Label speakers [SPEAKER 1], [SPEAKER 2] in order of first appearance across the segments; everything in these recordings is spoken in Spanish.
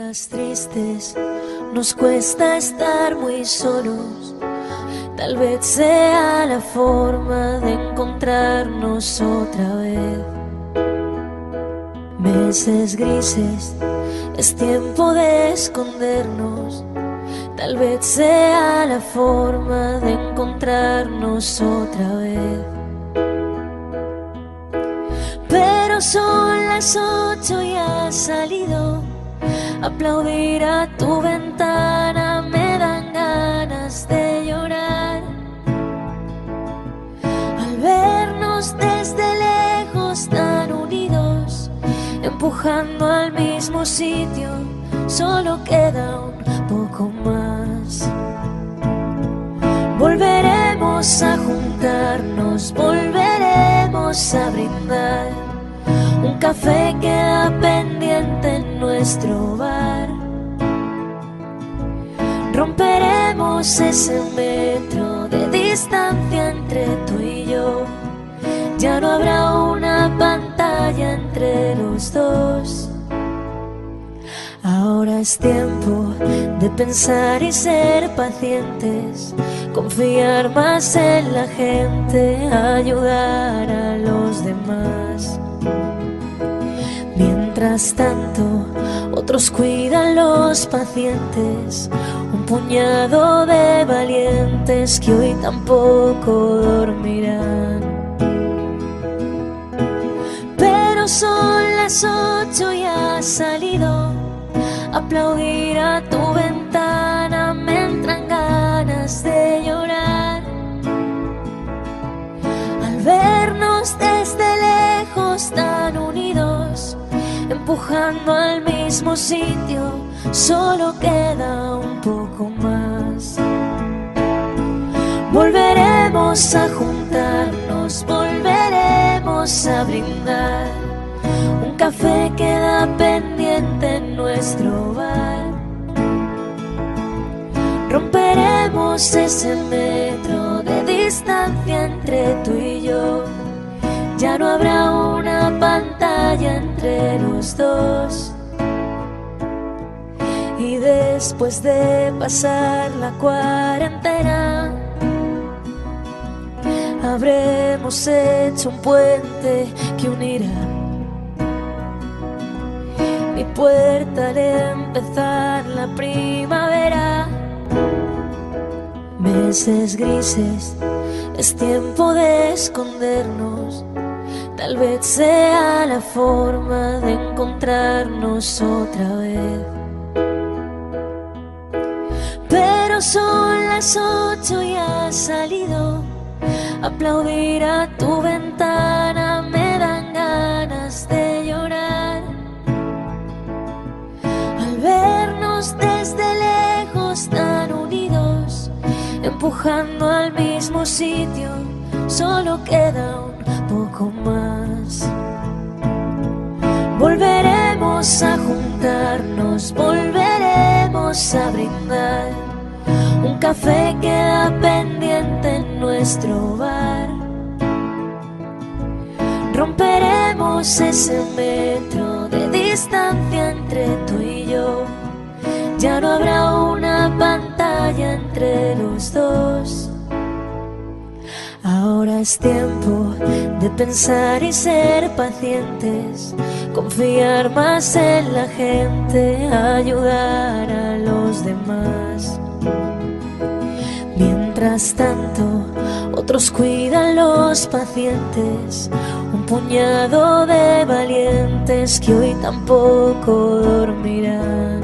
[SPEAKER 1] días tristes nos cuesta estar muy solos. Tal vez sea la forma de encontrarnos otra vez. Meses grises, es tiempo de escondernos. Tal vez sea la forma de encontrarnos otra vez. Pero son las 8 y has salido. Aplaudir a tu ventana me dan ganas de llorar. Al vernos desde lejos tan unidos, empujando al mismo sitio, solo queda un poco más. Volveremos a juntarnos, volveremos a brindar. Un café queda pendiente en nuestro bar. Romperemos ese metro de distancia entre tú y yo. Ya no habrá una pantalla entre los dos. Ahora es tiempo de pensar y ser pacientes, confiar más en la gente, ayudar a los demás. Mientras tanto, otros cuidan los pacientes, un puñado de valientes que hoy tampoco dormirán. Pero son las 8 y has salido. Aplaudir a tu ventana me entran ganas de llorar. Al vernos desde lejos tan unidos, empujando al mismo sitio, solo queda un poco más. Volveremos a juntarnos, volveremos a brindar. Un café queda pendiente en nuestro bar. Romperemos ese metro de distancia entre tú y yo. Ya no habrá una pantalla entre los dos. Y después de pasar la cuarentena, habremos hecho un puente que unirá mi puerta al empezar la primavera. Meses grises, es tiempo de escondernos. Tal vez sea la forma de encontrarnos otra vez. Pero son las 8 y has salido. Aplaudir a tu ventana me dan ganas de llorar. Al vernos desde lejos tan unidos, empujando al mismo sitio, solo queda un poco más. Volveremos a juntarnos, volveremos a brindar. Un café queda pendiente en nuestro bar. Romperemos ese metro de distancia entre tú y yo. Ya no habrá una pantalla entre los dos. Ahora es tiempo de pensar y ser pacientes, confiar más en la gente, ayudar a los demás. Mientras tanto, otros cuidan los pacientes, un puñado de valientes que hoy tampoco dormirán.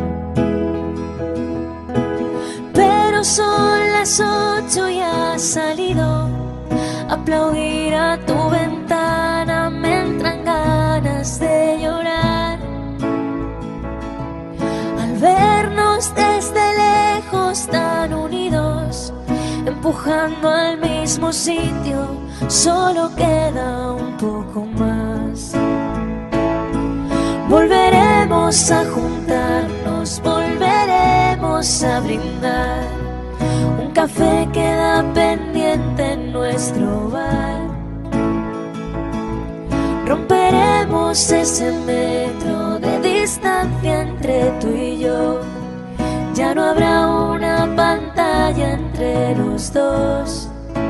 [SPEAKER 1] Pero son las 8 y has salido. Aplaudir a tu ventana me entran ganas de llorar. Al vernos desde lejos tan unidos, empujando al mismo sitio, solo queda un poco más. Volveremos a juntarnos, volveremos a brindar. Un café queda pendiente en nuestro bar. Romperemos ese metro de distancia entre tú y yo. ya no habrá una pantalla entre los dos.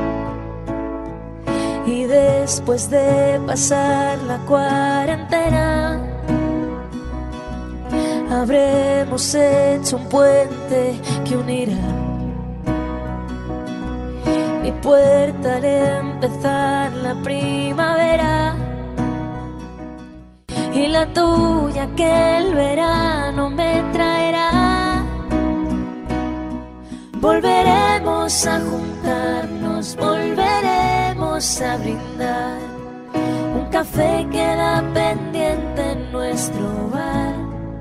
[SPEAKER 1] Y después de pasar la cuarentena, habremos hecho un puente que unirá mi puerta al empezar la primavera y la tuya que el verano me traerá. Volveremos a juntarnos, volveremos a brindar. Un café queda pendiente en nuestro bar.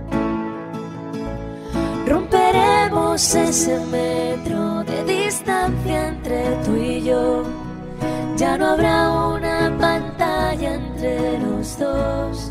[SPEAKER 1] Romperemos ese metro de distancia entre tú y yo. Ya no habrá una pantalla entre los dos.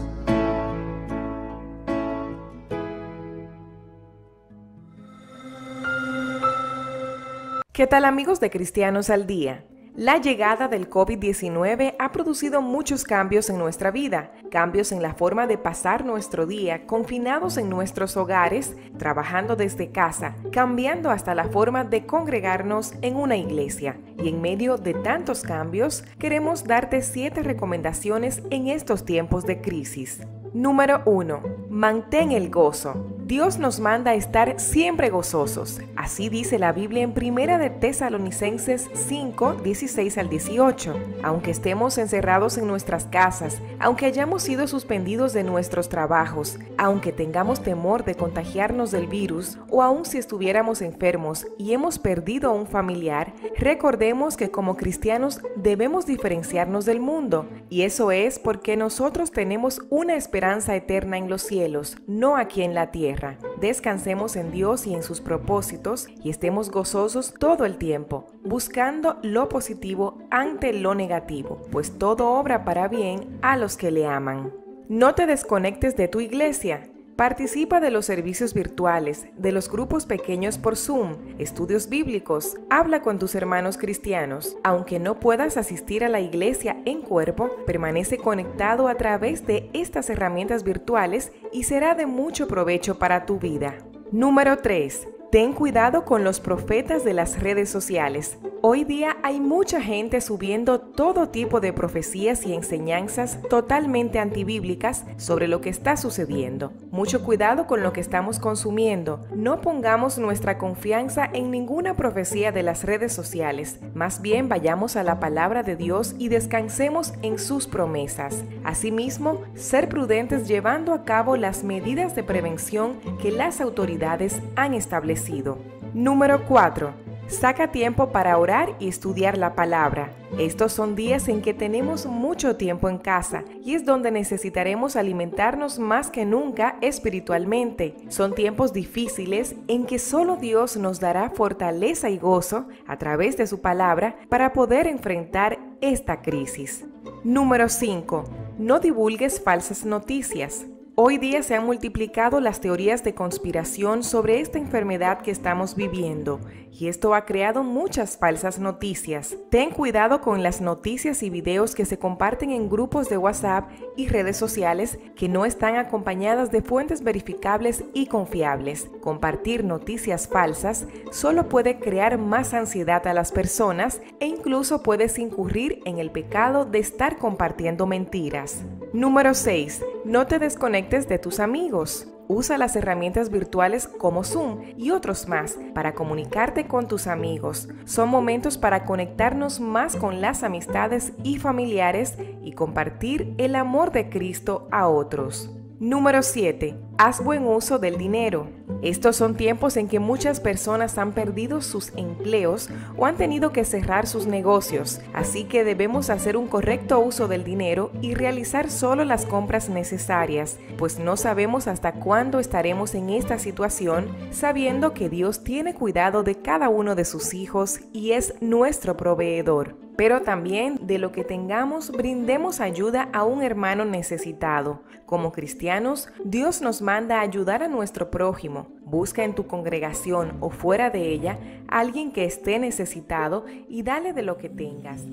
[SPEAKER 2] ¿Qué tal, amigos de Cristianos al Día? La llegada del COVID-19 ha producido muchos cambios en nuestra vida, cambios en la forma de pasar nuestro día, confinados en nuestros hogares, trabajando desde casa, cambiando hasta la forma de congregarnos en una iglesia. Y en medio de tantos cambios, queremos darte 7 recomendaciones en estos tiempos de crisis. Número 1. Mantén el gozo. Dios nos manda a estar siempre gozosos. Así dice la Biblia en 1 de Tesalonicenses 5, 16 al 18. Aunque estemos encerrados en nuestras casas, aunque hayamos sido suspendidos de nuestros trabajos, aunque tengamos temor de contagiarnos del virus, o aun si estuviéramos enfermos y hemos perdido a un familiar, recordemos que como cristianos debemos diferenciarnos del mundo. Y eso es porque nosotros tenemos una esperanza eterna en los cielos, no aquí en la tierra. Descansemos en Dios y en sus propósitos y estemos gozosos todo el tiempo, buscando lo positivo ante lo negativo, pues todo obra para bien a los que le aman. No te desconectes de tu iglesia. Participa de los servicios virtuales, de los grupos pequeños por Zoom, estudios bíblicos, habla con tus hermanos cristianos. Aunque no puedas asistir a la iglesia en cuerpo, permanece conectado a través de estas herramientas virtuales y será de mucho provecho para tu vida. Número 3. Ten cuidado con los profetas de las redes sociales. Hoy día hay mucha gente subiendo todo tipo de profecías y enseñanzas totalmente antibíblicas sobre lo que está sucediendo. Mucho cuidado con lo que estamos consumiendo. No pongamos nuestra confianza en ninguna profecía de las redes sociales. Más bien vayamos a la palabra de Dios y descansemos en sus promesas. Asimismo, ser prudentes llevando a cabo las medidas de prevención que las autoridades han establecido. Número 4. Saca tiempo para orar y estudiar la palabra. Estos son días en que tenemos mucho tiempo en casa y es donde necesitaremos alimentarnos más que nunca espiritualmente. Son tiempos difíciles en que solo Dios nos dará fortaleza y gozo a través de su palabra para poder enfrentar esta crisis. Número 5. No divulgues falsas noticias. Hoy día se han multiplicado las teorías de conspiración sobre esta enfermedad que estamos viviendo y esto ha creado muchas falsas noticias. Ten cuidado con las noticias y videos que se comparten en grupos de WhatsApp y redes sociales que no están acompañadas de fuentes verificables y confiables. Compartir noticias falsas solo puede crear más ansiedad a las personas e incluso puedes incurrir en el pecado de estar compartiendo mentiras. Número 6. No te desconectes de tus amigos. Usa las herramientas virtuales como Zoom y otros más para comunicarte con tus amigos. Son momentos para conectarnos más con las amistades y familiares y compartir el amor de Cristo a otros. Número 7. Haz buen uso del dinero. Estos son tiempos en que muchas personas han perdido sus empleos o han tenido que cerrar sus negocios, así que debemos hacer un correcto uso del dinero y realizar solo las compras necesarias, pues no sabemos hasta cuándo estaremos en esta situación, sabiendo que Dios tiene cuidado de cada uno de sus hijos y es nuestro proveedor. Pero también de lo que tengamos brindemos ayuda a un hermano necesitado. Como cristianos, Dios nos manda a ayudar a nuestro prójimo. Busca en tu congregación o fuera de ella a alguien que esté necesitado y dale de lo que tengas.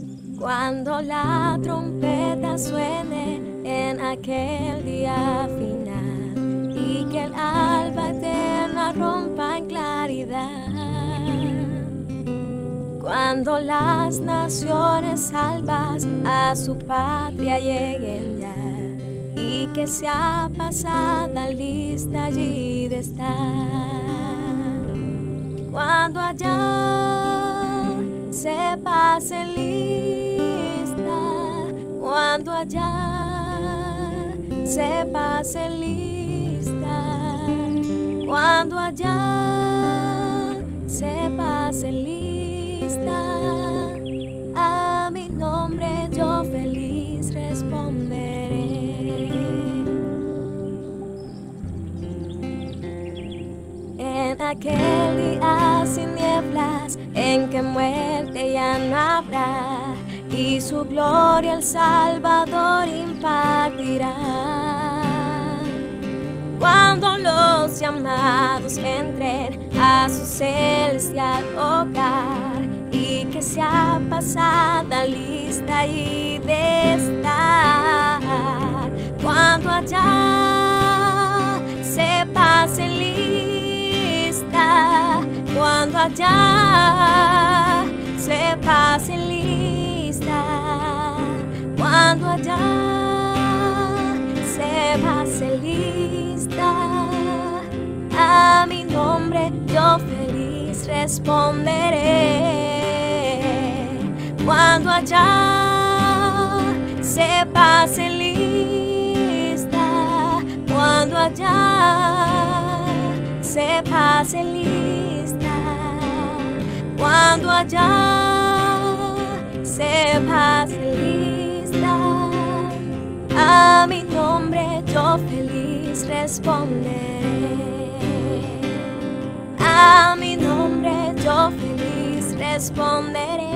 [SPEAKER 1] Cuando la trompeta suene en aquel día final y que el alba eterna rompa cuando las naciones salvas a su patria lleguen ya, y que sea pasada lista allí de estar. Cuando allá se pase lista, cuando allá se pase lista, cuando allá se pase lista, a mi nombre yo feliz responderé. En aquel día sin nieblas, en que muerte ya no habrá, y su gloria el Salvador impartirá. Cuando los llamados entren a su celestial hogar, y que sea pasada lista y de estar. Cuando allá se pase lista, cuando allá se pase lista, cuando allá se pase lista, a mi nombre yo feliz responderé. Cuando allá se pase lista, cuando allá se pase lista, cuando allá se pase lista, a mi nombre yo feliz responderé. A mi nombre yo feliz responderé.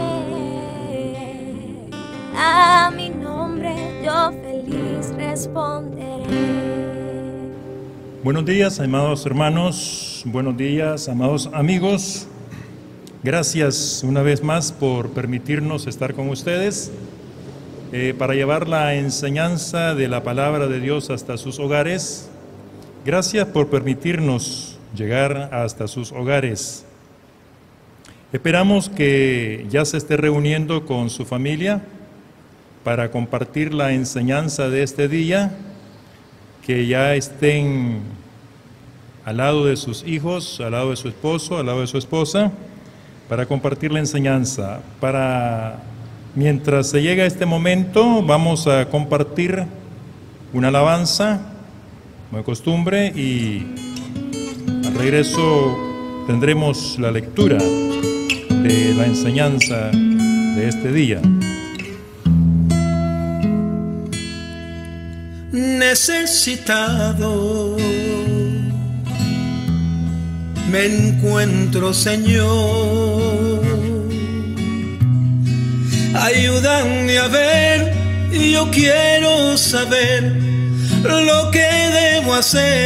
[SPEAKER 1] A mi nombre yo feliz responderé.
[SPEAKER 3] Buenos días, amados hermanos, buenos días, amados amigos. Gracias una vez más por permitirnos estar con ustedes para llevar la enseñanza de la palabra de Dios hasta sus hogares. Gracias por permitirnos llegar hasta sus hogares. Esperamos que ya se esté reuniendo con su familia para compartir la enseñanza de este día, que ya estén al lado de sus hijos, al lado de su esposo, al lado de su esposa, para compartir la enseñanza. Mientras se llega este momento, vamos a compartir una alabanza, como de costumbre, y al regreso tendremos la lectura de la enseñanza de este día.
[SPEAKER 4] Necesitado me encuentro, Señor. Ayúdame a ver, yo quiero saber lo que debo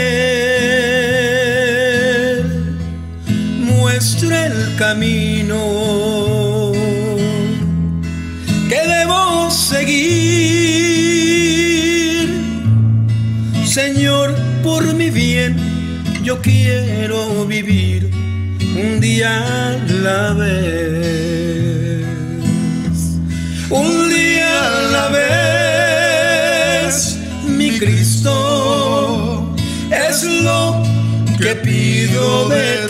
[SPEAKER 4] hacer. Muestra el camino que debo seguir. Señor, por mi bien, yo quiero vivir un día a la vez. Un día a la vez, mi Cristo, es lo que pido de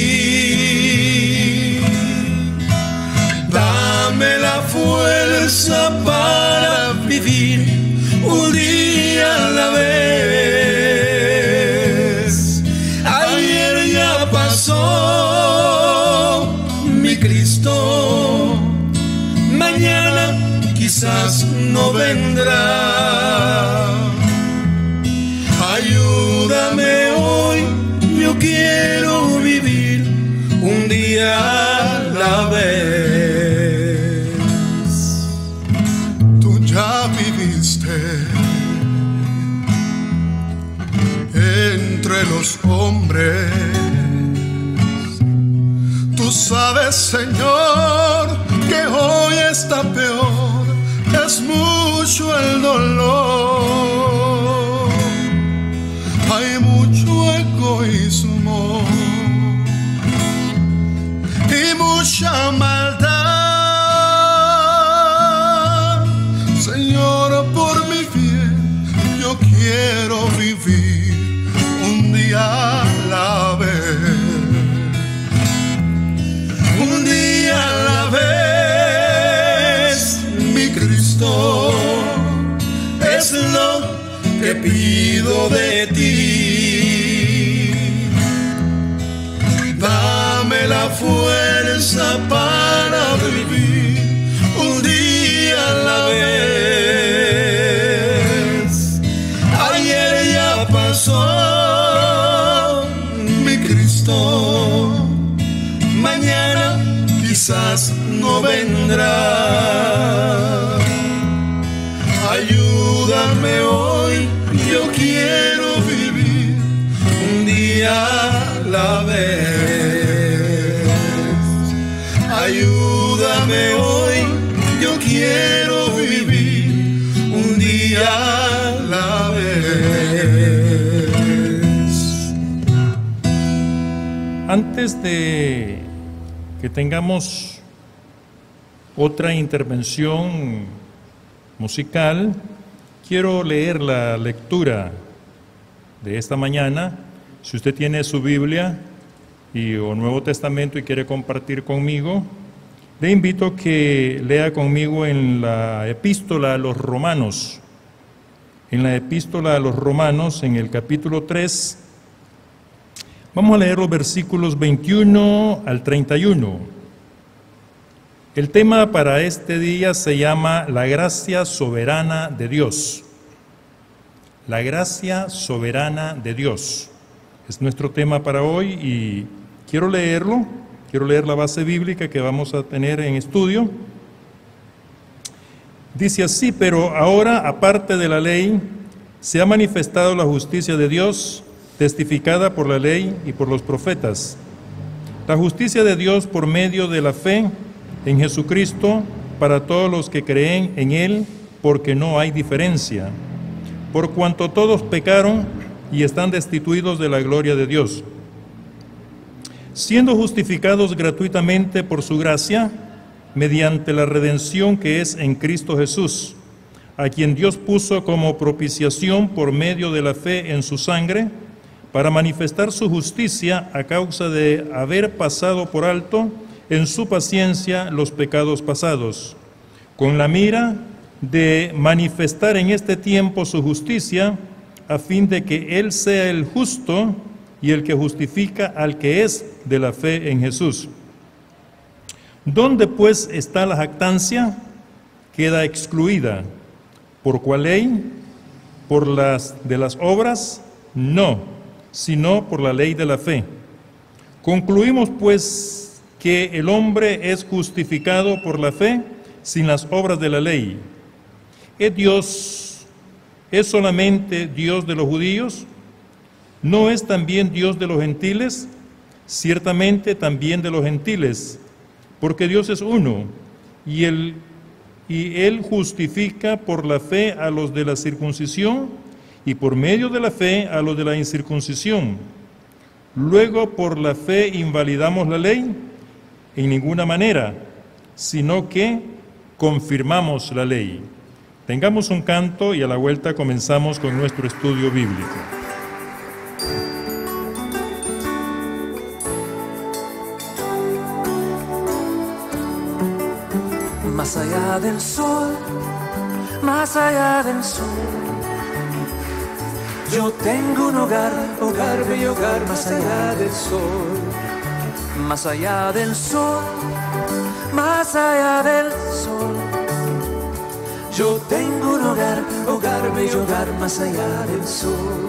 [SPEAKER 4] ti. Dame la fuerza para vivir un día a la vez. Ayer ya pasó, mi Cristo, mañana quizás no vendrá. Ayúdame hoy, yo quiero vivir un día a la vez. Tú ya viviste entre los hombres. Tú sabes, Señor, que hoy está peor, es mucho el dolor, hay mucho egoísmo y mucha maldad. pido de ti. Dame la fuerza para vivir un día a la vez. Ayer ya pasó, mi Cristo, mañana quizás no vendrá. Ayúdame hoy, yo quiero vivir un día a la vez. Ayúdame hoy, yo quiero vivir un día a la vez.
[SPEAKER 3] Antes de que tengamos otra intervención musical, quiero leer la lectura de esta mañana. Si usted tiene su Biblia o Nuevo Testamento y quiere compartir conmigo, le invito a que lea conmigo en la Epístola a los Romanos. En la Epístola a los Romanos, en el capítulo 3, vamos a leer los versículos 21 al 31. El tema para este día se llama la gracia soberana de Dios. La gracia soberana de Dios es nuestro tema para hoy y quiero leerlo. Quiero leer la base bíblica que vamos a tener en estudio. Dice así: pero ahora, aparte de la ley, se ha manifestado la justicia de Dios, testificada por la ley y por los profetas. La justicia de Dios por medio de la fe en Jesucristo para todos los que creen en Él, porque no hay diferencia, por cuanto todos pecaron y están destituidos de la gloria de Dios, siendo justificados gratuitamente por su gracia, mediante la redención que es en Cristo Jesús, a quien Dios puso como propiciación por medio de la fe en su sangre, para manifestar su justicia a causa de haber pasado por alto en su paciencia los pecados pasados, con la mira de manifestar en este tiempo su justicia, a fin de que Él sea el justo y el que justifica al que es de la fe en Jesús. ¿Dónde pues está la jactancia? Queda excluida. ¿Por cuál ley? ¿Por las de las obras? No, sino por la ley de la fe. Concluimos pues que el hombre es justificado por la fe sin las obras de la ley. ¿Es solamente Dios de los judíos? ¿No es también Dios de los gentiles? Ciertamente también de los gentiles, porque Dios es uno, y Él justifica por la fe a los de la circuncisión, y por medio de la fe a los de la incircuncisión. Luego, por la fe invalidamos la ley, en ninguna manera, sino que confirmamos la ley. Tengamos un canto y a la vuelta comenzamos con nuestro estudio bíblico.
[SPEAKER 5] Más allá del sol, más allá del sol, yo tengo un hogar, hogar, bello hogar, más allá del sol. Más allá del sol, más allá del sol, yo tengo un hogar, hogar, bello hogar, más allá del sol.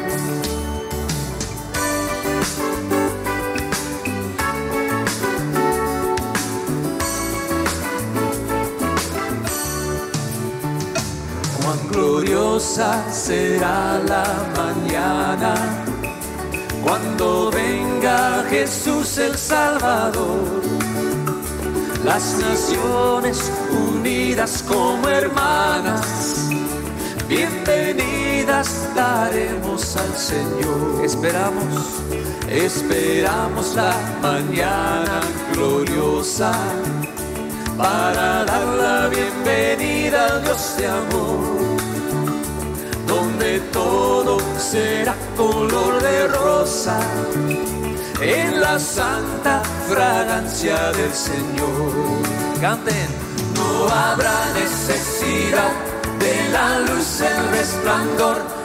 [SPEAKER 5] Cuán gloriosa será la mañana cuando venga Jesús el Salvador, las naciones unidas como hermanas, bienvenidas daremos al Señor. Esperamos la mañana gloriosa para dar la bienvenida al Dios de amor, donde todo será color de rosa, en la santa fragancia del Señor. Canten. No habrá necesidad de la luz, el resplandor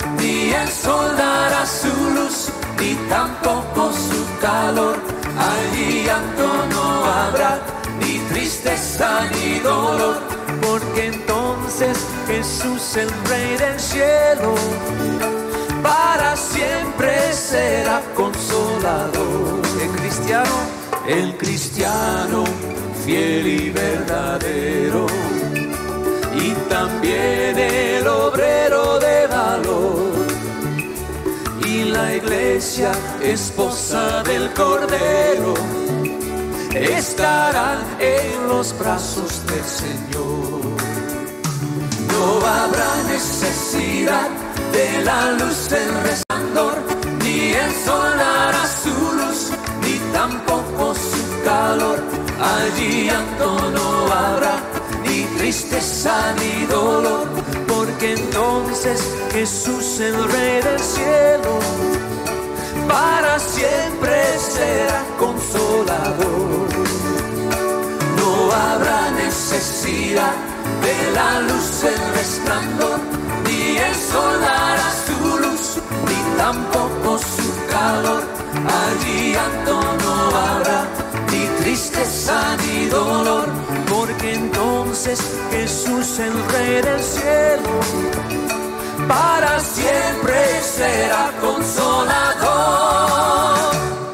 [SPEAKER 5] ni el sol dará su luz, ni tampoco su calor. Allí llanto no habrá, ni tristeza ni dolor, porque entonces Jesús, el Rey del cielo, para siempre será consolador. El cristiano fiel y verdadero, y también el obrero de valor, y la iglesia, esposa del Cordero, estarán en los brazos del Señor. No habrá necesidad de la luz del resplandor, ni el sol dará su luz, ni tampoco su calor. Allí llanto no habrá, ni tristeza ni dolor, porque entonces Jesús, el Rey del cielo, para siempre será consolador. No habrá necesidad de la luz del resplandor, ni el sol dará su luz, ni tampoco su calor. Allí llanto no habrá, ni tristeza ni dolor, porque entonces Jesús, el Rey del cielo, para siempre será consolador.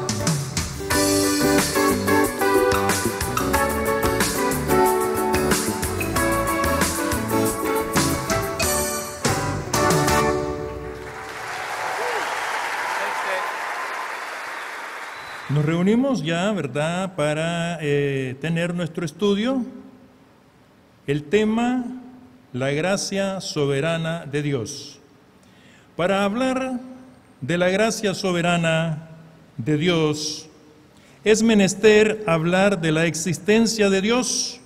[SPEAKER 3] Nos reunimos ya, ¿verdad?, para tener nuestro estudio. El tema, la gracia soberana de Dios. Para hablar de la gracia soberana de Dios, es menester hablar de la existencia de Dios.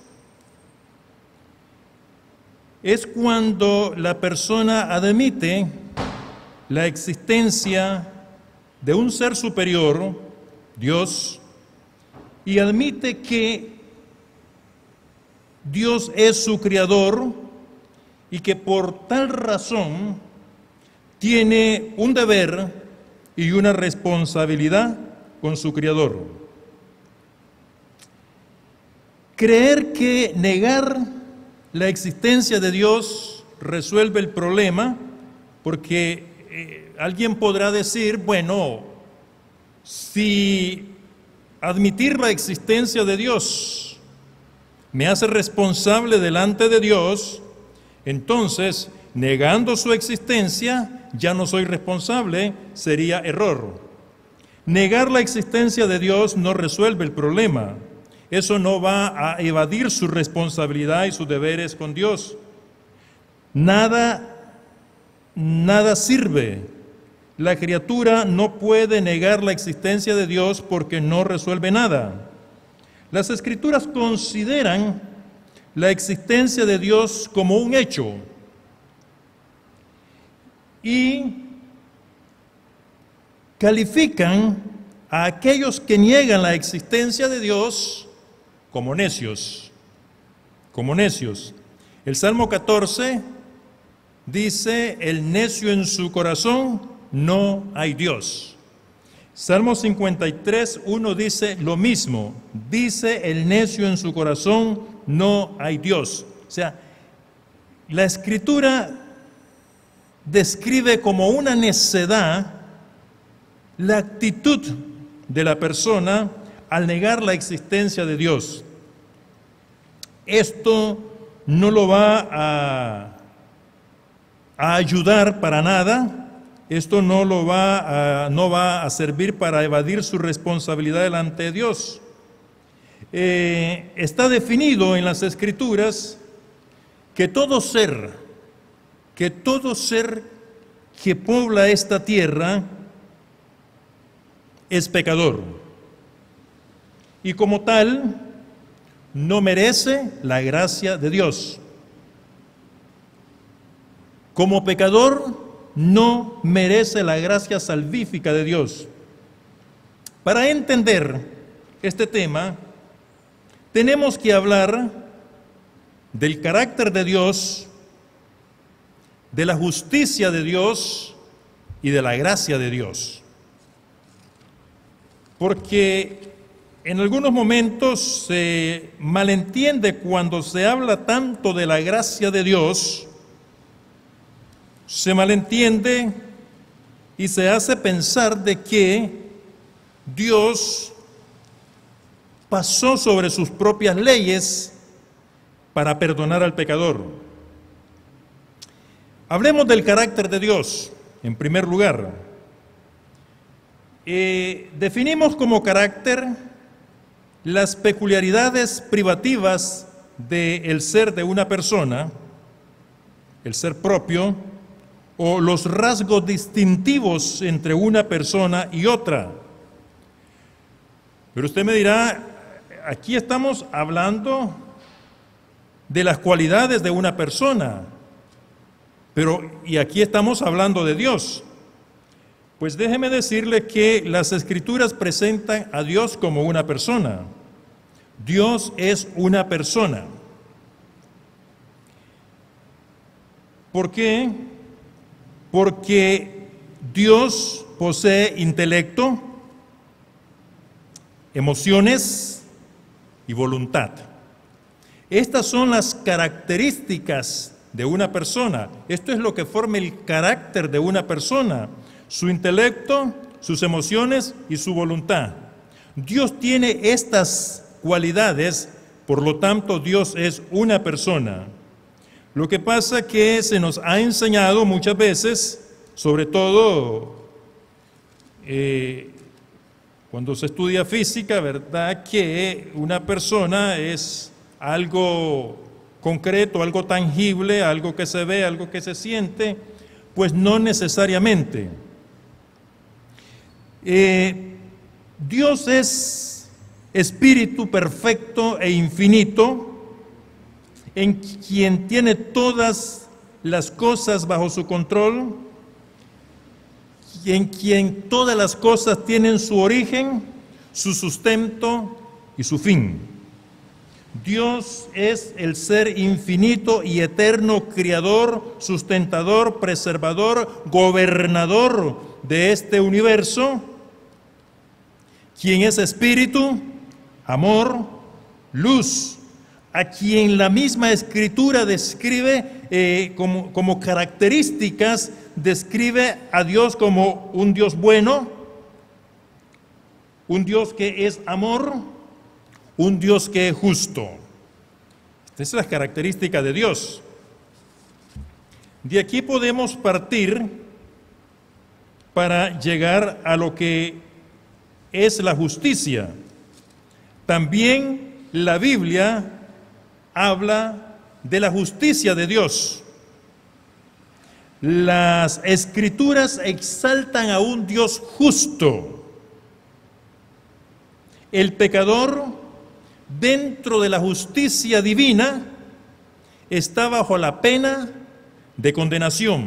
[SPEAKER 3] Es cuando la persona admite la existencia de un ser superior, Dios, y admite que Dios es su creador y que por tal razón tiene un deber y una responsabilidad con su creador. Creer que negar la existencia de Dios resuelve el problema, porque alguien podrá decir, bueno, si admitir la existencia de Dios me hace responsable delante de Dios, entonces, negando su existencia, ya no soy responsable, sería error. Negar la existencia de Dios no resuelve el problema. Eso no va a evadir su responsabilidad y sus deberes con Dios. Nada sirve. La criatura no puede negar la existencia de Dios porque no resuelve nada. Las Escrituras consideran la existencia de Dios como un hecho y califican a aquellos que niegan la existencia de Dios como necios. El Salmo 14 dice, el necio en su corazón, no hay Dios. Salmo 53, 1 dice lo mismo. Dice el necio en su corazón, no hay Dios. O sea, la Escritura describe como una necedad la actitud de la persona al negar la existencia de Dios. Esto no lo va a ayudar para nada. Esto no va a servir para evadir su responsabilidad delante de Dios. Está definido en las Escrituras que todo ser que pobla esta tierra es pecador. Y como tal, no merece la gracia de Dios. Como pecador, no merece la gracia salvífica de Dios. Para entender este tema, tenemos que hablar del carácter de Dios, de la justicia de Dios y de la gracia de Dios. Porque en algunos momentos se malentiende cuando se habla tanto de la gracia de Dios, se malentiende y se hace pensar de que Dios pasó sobre sus propias leyes para perdonar al pecador. Hablemos del carácter de Dios, en primer lugar. Definimos como carácter las peculiaridades privativas del ser de una persona, el ser propio, o los rasgos distintivos entre una persona y otra. Pero usted me dirá, aquí estamos hablando de las cualidades de una persona, y aquí estamos hablando de Dios. Pues déjeme decirle que las Escrituras presentan a Dios como una persona. Dios es una persona. ¿Por qué? Porque Dios posee intelecto, emociones y voluntad. Estas son las características de una persona. Esto es lo que forma el carácter de una persona: su intelecto, sus emociones y su voluntad. Dios tiene estas cualidades, por lo tanto Dios es una persona. Lo que pasa es que se nos ha enseñado muchas veces, sobre todo cuando se estudia física, ¿verdad?, que una persona es algo concreto, algo tangible, algo que se ve, algo que se siente. Pues no necesariamente. Dios es espíritu perfecto e infinito, en quien tiene todas las cosas bajo su control, y en quien todas las cosas tienen su origen, su sustento y su fin. Dios es el ser infinito y eterno, creador, sustentador, preservador, gobernador de este universo, quien es espíritu, amor, luz, a quien la misma Escritura describe como características, describe a Dios como un Dios bueno, un Dios que es amor, un Dios que es justo. Esta es la característica de Dios. De aquí podemos partir para llegar a lo que es la justicia. También la Biblia habla de la justicia de Dios. Las Escrituras exaltan a un Dios justo. El pecador, dentro de la justicia divina, está bajo la pena de condenación.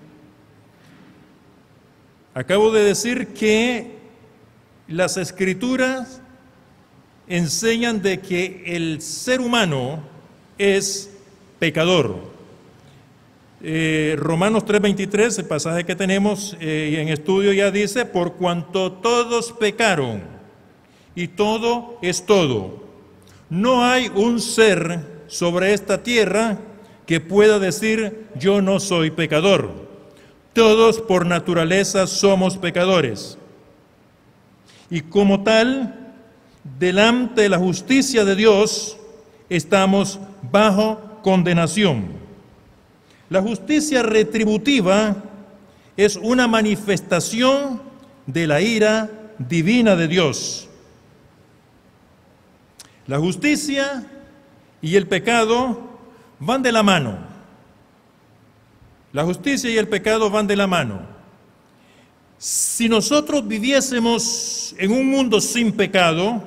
[SPEAKER 3] Acabo de decir que las Escrituras enseñan de que el ser humano es pecador. Romanos 3:23, el pasaje que tenemos en estudio, ya dice: por cuanto todos pecaron y todo es todo, no hay un ser sobre esta tierra que pueda decir yo no soy pecador. Todos por naturaleza somos pecadores. Y como tal, delante de la justicia de Dios, estamos bajo condenación. La justicia retributiva es una manifestación de la ira divina de Dios. La justicia y el pecado van de la mano. La justicia y el pecado van de la mano. Si nosotros viviésemos en un mundo sin pecado,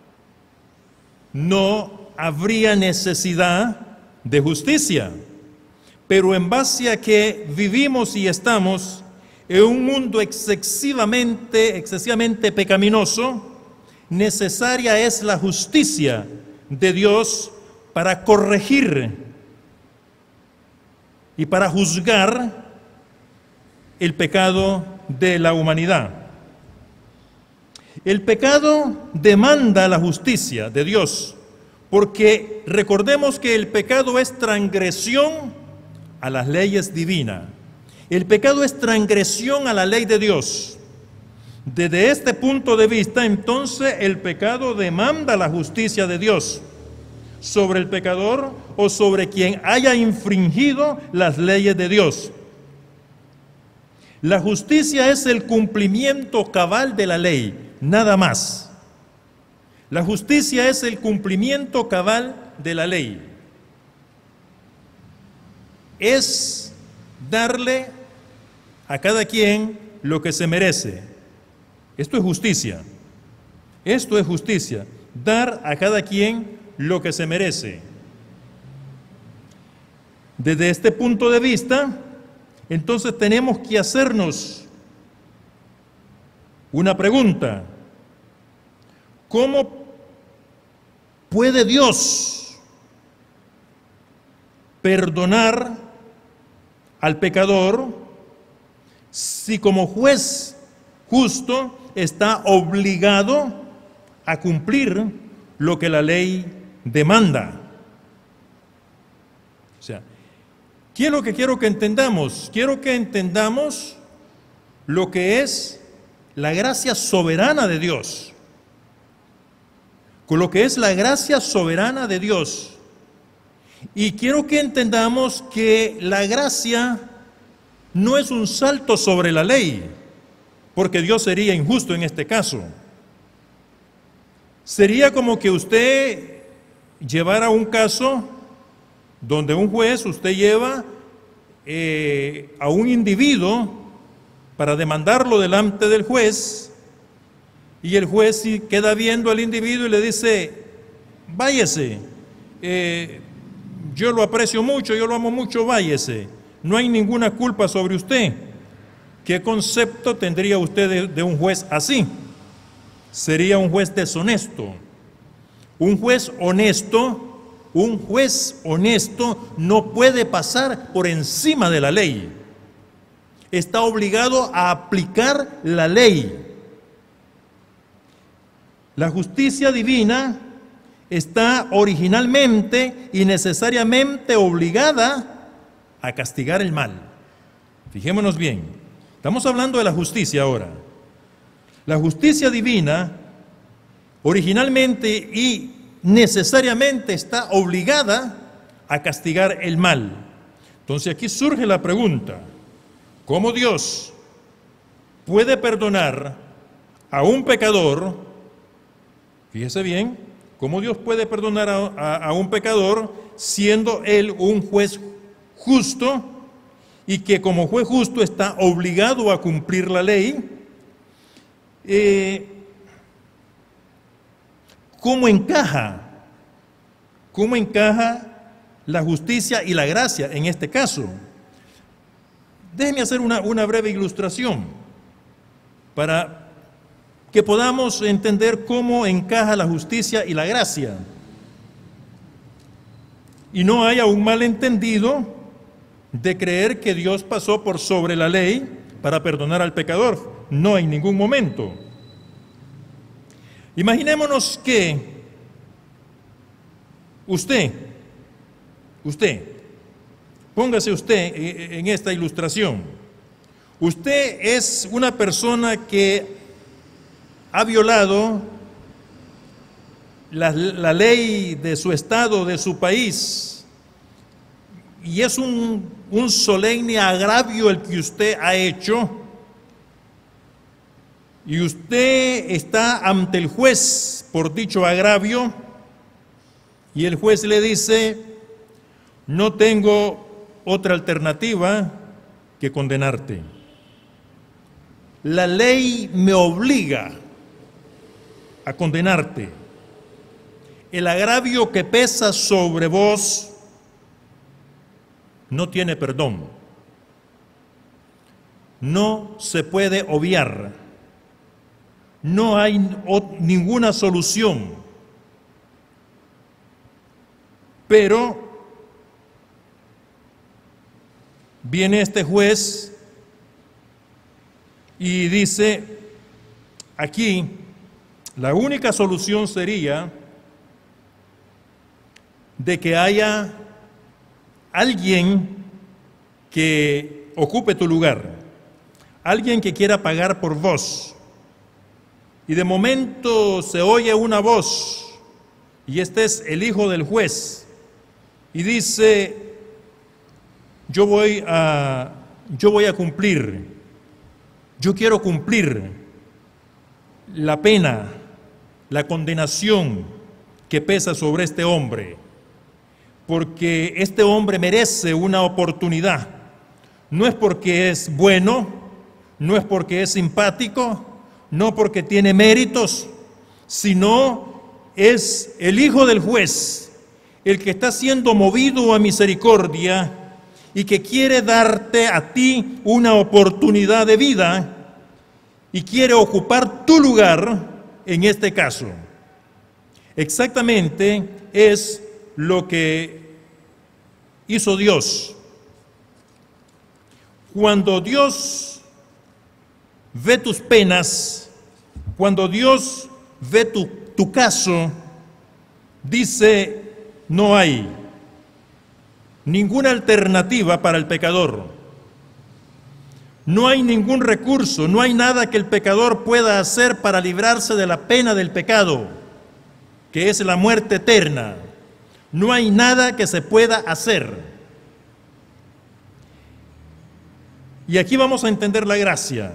[SPEAKER 3] no habría necesidad de justicia. Pero en base a que vivimos y estamos en un mundo excesivamente pecaminoso, necesaria es la justicia de Dios para corregir y para juzgar el pecado de la humanidad. El pecado demanda la justicia de Dios, porque recordemos que el pecado es transgresión a las leyes divinas. El pecado es transgresión a la ley de Dios. Desde este punto de vista, entonces, el pecado demanda la justicia de Dios sobre el pecador o sobre quien haya infringido las leyes de Dios. La justicia es el cumplimiento cabal de la ley, nada más. La justicia es el cumplimiento cabal de la ley. Es darle a cada quien lo que se merece. Esto es justicia. Esto es justicia. Dar a cada quien lo que se merece. Desde este punto de vista, entonces tenemos que hacernos una pregunta. ¿Cómo puede Dios perdonar al pecador si como juez justo está obligado a cumplir lo que la ley demanda? O sea, ¿qué es lo que quiero que entendamos? Quiero que entendamos lo que es la gracia soberana de Dios. Con lo que es la gracia soberana de Dios. Y quiero que entendamos que la gracia no es un salto sobre la ley, porque Dios sería injusto en este caso. Sería como que usted llevara un caso donde un juez, usted lleva a un individuo para demandarlo delante del juez, y el juez queda viendo al individuo y le dice: váyese, yo lo aprecio mucho, yo lo amo mucho, váyese, no hay ninguna culpa sobre usted. ¿Qué concepto tendría usted de un juez así? Sería un juez deshonesto. Un juez honesto no puede pasar por encima de la ley. Está obligado a aplicar la ley. La justicia divina está originalmente y necesariamente obligada a castigar el mal. Fijémonos bien, estamos hablando de la justicia ahora. La justicia divina originalmente y necesariamente está obligada a castigar el mal. Entonces aquí surge la pregunta: ¿cómo Dios puede perdonar a un pecador? Fíjese bien, ¿cómo Dios puede perdonar a un pecador siendo Él un juez justo y que como juez justo está obligado a cumplir la ley? ¿Cómo encaja la justicia y la gracia en este caso? Déjenme hacer una breve ilustración para que podamos entender cómo encaja la justicia y la gracia. Y no haya un malentendido de creer que Dios pasó por sobre la ley para perdonar al pecador. No, en ningún momento. Imaginémonos que usted, póngase usted en esta ilustración. Usted es una persona que ha violado la ley de su estado, de su país, y es un solemne agravio el que usted ha hecho, y usted está ante el juez por dicho agravio, y el juez le dice: no tengo otra alternativa que condenarte. La ley me obliga a condenarte. El agravio que pesa sobre vos no tiene perdón. No se puede obviar. No hay ninguna solución. Pero viene este juez Y dice, aquí, la única solución sería de que haya alguien que ocupe tu lugar, alguien que quiera pagar por vos. Y de momento se oye una voz, y este es el hijo del juez, y dice, yo voy a cumplir, yo quiero cumplir la pena, la condenación que pesa sobre este hombre, porque este hombre merece una oportunidad. No es porque es bueno, no es porque es simpático, no porque tiene méritos, sino es el hijo del juez, el que está siendo movido a misericordia y que quiere darte a ti una oportunidad de vida y quiere ocupar tu lugar en este caso. Exactamente es lo que hizo Dios. Cuando Dios ve tus penas, cuando Dios ve tu caso, dice, no hay ninguna alternativa para el pecador. No hay ningún recurso, no hay nada que el pecador pueda hacer para librarse de la pena del pecado, que es la muerte eterna. No hay nada que se pueda hacer. Y aquí vamos a entender la gracia.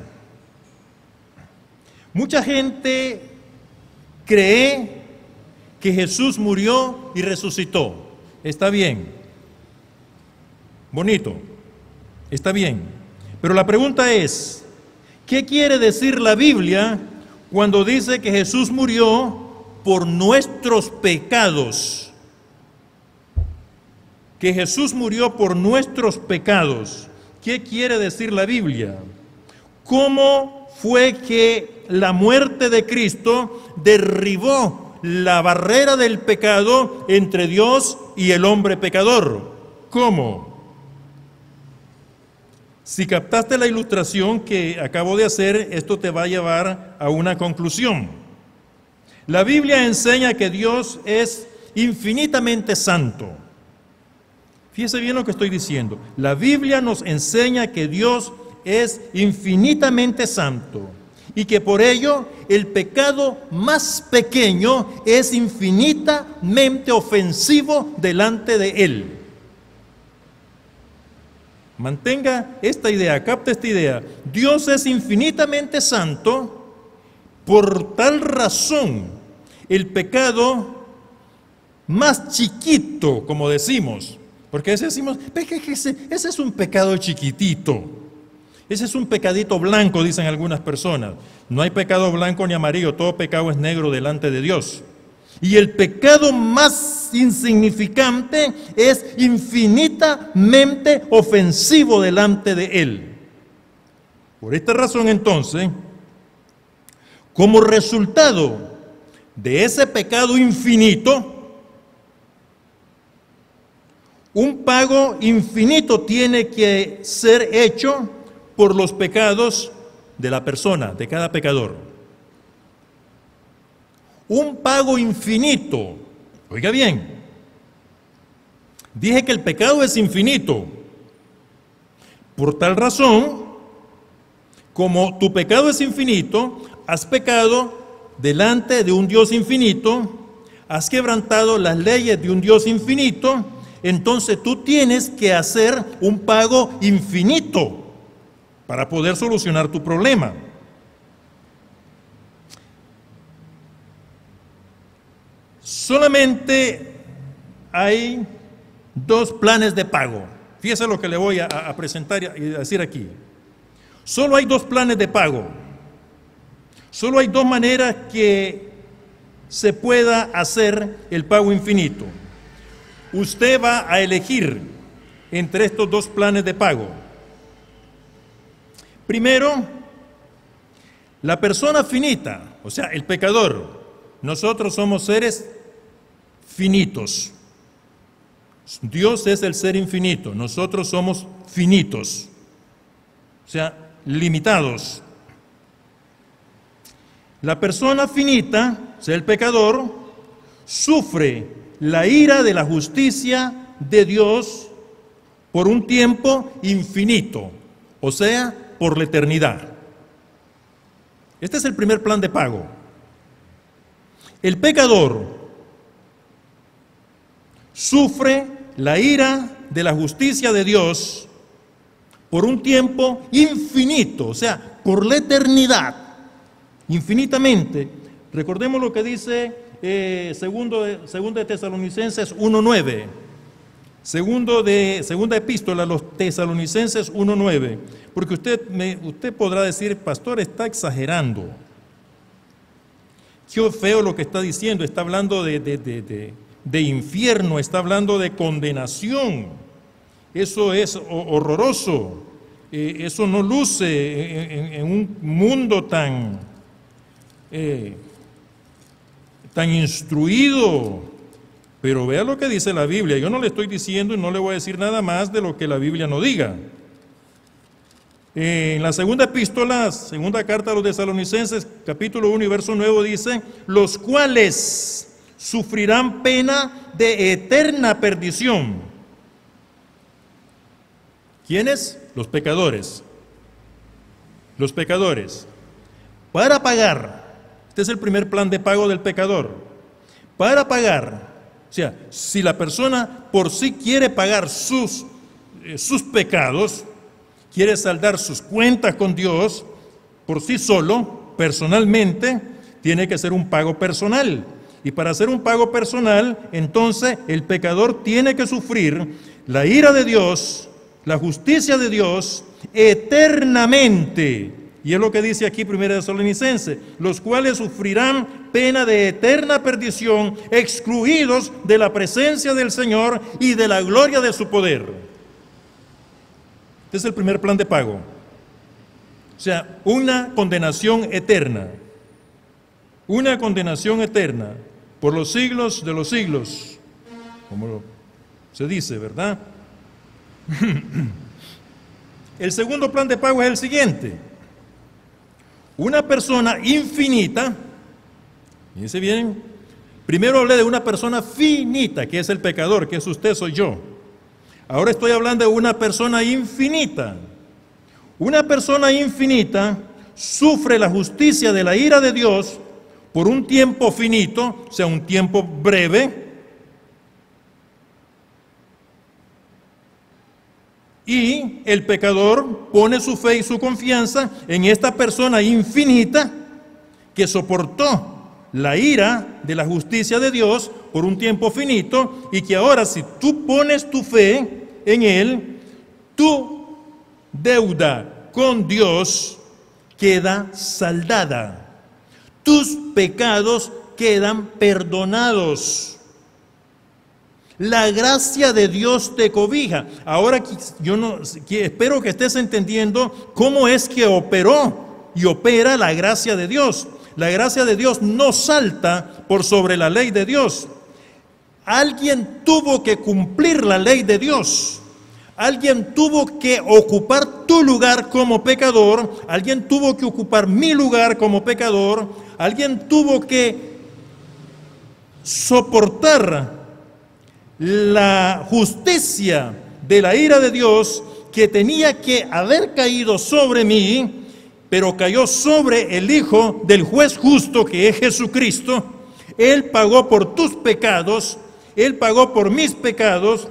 [SPEAKER 3] Mucha gente cree que Jesús murió y resucitó. Está bien. Bonito. Está bien. Pero la pregunta es, ¿qué quiere decir la Biblia cuando dice que Jesús murió por nuestros pecados? Que Jesús murió por nuestros pecados. ¿Qué quiere decir la Biblia? ¿Cómo fue que la muerte de Cristo derribó la barrera del pecado entre Dios y el hombre pecador? ¿Cómo? Si captaste la ilustración que acabo de hacer, esto te va a llevar a una conclusión. La Biblia enseña que Dios es infinitamente santo. Fíjese bien lo que estoy diciendo. La Biblia nos enseña que Dios es infinitamente santo y que por ello el pecado más pequeño es infinitamente ofensivo delante de Él. Mantenga esta idea, capta esta idea. Dios es infinitamente santo, por tal razón el pecado más chiquito, como decimos, porque ese decimos, ese es un pecado chiquitito, ese es un pecadito blanco, dicen algunas personas. No hay pecado blanco ni amarillo, todo pecado es negro delante de Dios. Y el pecado más insignificante es infinitamente ofensivo delante de Él. Por esta razón, entonces, como resultado de ese pecado infinito, un pago infinito tiene que ser hecho por los pecados de la persona, de cada pecador. Un pago infinito. Oiga bien, dije que el pecado es infinito. Por tal razón, como tu pecado es infinito, has pecado delante de un Dios infinito, has quebrantado las leyes de un Dios infinito, entonces tú tienes que hacer un pago infinito para poder solucionar tu problema. Solamente hay dos planes de pago. Fíjese lo que le voy a presentar y decir aquí. Solo hay dos planes de pago. Solo hay dos maneras que se pueda hacer el pago infinito. Usted va a elegir entre estos dos planes de pago. Primero, la persona finita, o sea, el pecador. Nosotros somos seres finitos. Dios es el ser infinito, nosotros somos finitos, o sea, limitados. La persona finita, o sea, el pecador, sufre la ira de la justicia de Dios por un tiempo infinito, o sea, por la eternidad. Este es el primer plan de pago. El pecador sufre la ira de la justicia de Dios por un tiempo infinito, o sea, por la eternidad, infinitamente. Recordemos lo que dice segundo de Tesalonicenses 1:9. Segunda epístola a los Tesalonicenses 1:9. Porque usted podrá decir, pastor, está exagerando. Qué feo lo que está diciendo, está hablando de infierno, está hablando de condenación. Eso es horroroso. Eso no luce en un mundo tan instruido. Pero vea lo que dice la Biblia. Yo no le estoy diciendo y no le voy a decir nada más de lo que la Biblia no diga. En la segunda epístola, segunda carta a los Tesalonicenses, capítulo 1 y verso 9 dice, los cuales sufrirán pena de eterna perdición. ¿Quiénes? Los pecadores. Los pecadores. Para pagar, este es el primer plan de pago del pecador. Para pagar, o sea, si la persona por sí quiere pagar sus pecados, quiere saldar sus cuentas con Dios, por sí solo, personalmente, tiene que hacer un pago personal. Y para hacer un pago personal, entonces el pecador tiene que sufrir la ira de Dios, la justicia de Dios, eternamente. Y es lo que dice aquí 1 Tesalonicenses, los cuales sufrirán pena de eterna perdición, excluidos de la presencia del Señor y de la gloria de su poder. Este es el primer plan de pago. O sea, una condenación eterna. Una condenación eterna por los siglos de los siglos, como se dice, ¿verdad? El segundo plan de pago es el siguiente. Una persona infinita, fíjense bien, primero hablé de una persona finita, que es el pecador, que es usted, soy yo. Ahora estoy hablando de una persona infinita. Una persona infinita sufre la justicia de la ira de Dios por un tiempo finito, o sea, un tiempo breve, y el pecador pone su fe y su confianza en esta persona infinita que soportó la ira de la justicia de Dios por un tiempo finito, y que ahora, si tú pones tu fe en Él, tu deuda con Dios queda saldada. Tus pecados quedan perdonados. La gracia de Dios te cobija. Ahora espero que estés entendiendo cómo es que operó y opera la gracia de Dios. La gracia de Dios no salta por sobre la ley de Dios. Alguien tuvo que cumplir la ley de Dios. Alguien tuvo que ocupar tu lugar como pecador. Alguien tuvo que ocupar mi lugar como pecador. Alguien tuvo que soportar la justicia de la ira de Dios que tenía que haber caído sobre mí, pero cayó sobre el Hijo del juez justo, que es Jesucristo. Él pagó por tus pecados, Él pagó por mis pecados,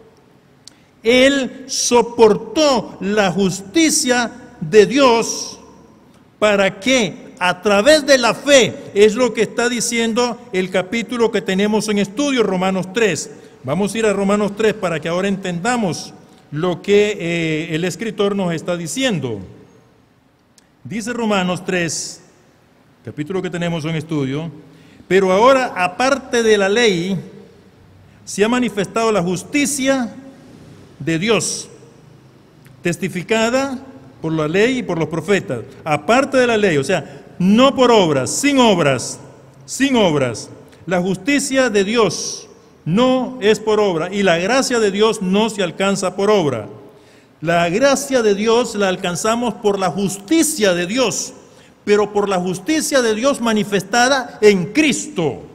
[SPEAKER 3] Él soportó la justicia de Dios para que a través de la fe, es lo que está diciendo el capítulo que tenemos en estudio, Romanos 3. Vamos a ir a Romanos 3 para que ahora entendamos lo que el escritor nos está diciendo. Dice Romanos 3, capítulo que tenemos en estudio, pero ahora, aparte de la ley, se ha manifestado la justicia de Dios, testificada por la ley y por los profetas. Aparte de la ley, o sea, no por obras, sin obras, sin obras. La justicia de Dios no es por obra, y la gracia de Dios no se alcanza por obra. La gracia de Dios la alcanzamos por la justicia de Dios, pero por la justicia de Dios manifestada en Cristo.